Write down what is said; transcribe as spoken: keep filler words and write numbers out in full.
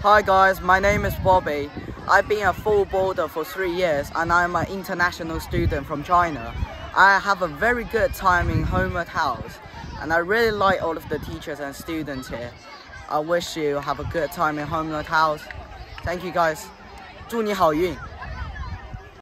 Hi guys, my name is Bobby. I've been a full boarder for three years and I'm an international student from China. I have a very good time in Holmewood House and I really like all of the teachers and students here. I wish you have a good time in Holmewood House. Thank you guys. 祝你好运。